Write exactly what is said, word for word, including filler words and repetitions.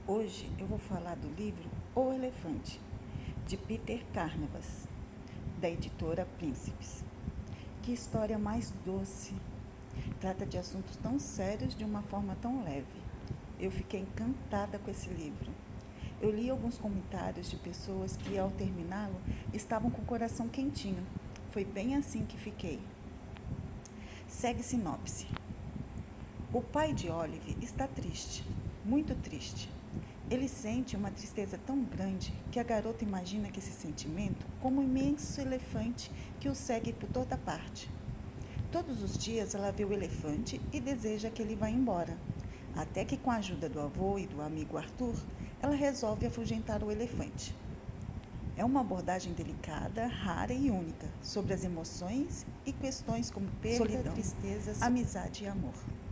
Hoje eu vou falar do livro O Elefante, de Peter Carnevas, da editora Príncipes. Que história mais doce! Trata de assuntos tão sérios de uma forma tão leve. Eu fiquei encantada com esse livro. Eu li alguns comentários de pessoas que, ao terminá-lo, estavam com o coração quentinho. Foi bem assim que fiquei. Segue sinopse. O pai de Olive está triste, muito triste. Ele sente uma tristeza tão grande que a garota imagina que esse sentimento como um imenso elefante que o segue por toda parte. Todos os dias ela vê o elefante e deseja que ele vá embora, até que com a ajuda do avô e do amigo Arthur, ela resolve afugentar o elefante. É uma abordagem delicada, rara e única sobre as emoções e questões como perda, solidão, tristeza, amizade e amor.